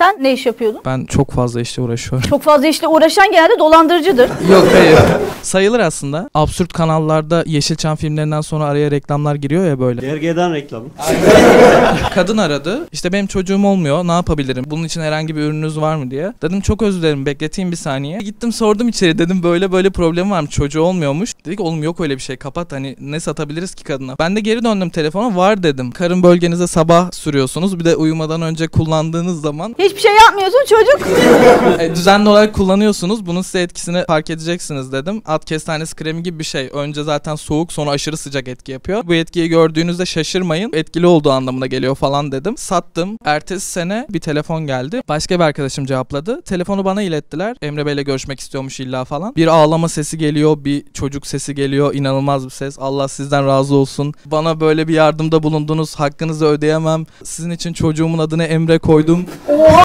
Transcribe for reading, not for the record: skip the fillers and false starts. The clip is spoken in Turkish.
Sen ne iş yapıyordun? Ben çok fazla işle uğraşıyorum. Çok fazla işle uğraşan genelde dolandırıcıdır. Yok hayır. Sayılır aslında. Absürt kanallarda Yeşilçam filmlerinden sonra araya reklamlar giriyor ya böyle. Gergedan reklamı. Kadın aradı. İşte benim çocuğum olmuyor. Ne yapabilirim? Bunun için herhangi bir ürününüz var mı diye. Dedim çok özür dilerim. Bekleteyim bir saniye. Gittim sordum içeri. Dedim böyle problem var mı? Çocuğu olmuyormuş. Dedik oğlum yok öyle bir şey. Kapat hani ne satabiliriz ki kadına? Ben de geri döndüm telefona. Var dedim. Karın bölgenize sabah sürüyorsunuz. Bir de uyumadan önce kullandığınız zaman Hiçbir şey yapmıyorsun çocuk. düzenli olarak kullanıyorsunuz. Bunun size etkisini fark edeceksiniz dedim. At kestanesi kremi gibi bir şey. Önce zaten soğuk sonra aşırı sıcak etki yapıyor. Bu etkiyi gördüğünüzde şaşırmayın. Etkili olduğu anlamına geliyor falan dedim. Sattım. Ertesi sene bir telefon geldi. Başka bir arkadaşım cevapladı. Telefonu bana ilettiler. Emre Bey'le görüşmek istiyormuş illa falan. Bir ağlama sesi geliyor. Bir çocuk sesi geliyor. İnanılmaz bir ses. Allah sizden razı olsun. Bana böyle bir yardımda bulundunuz. Hakkınızı ödeyemem. Sizin için çocuğumun adını Emre koydum.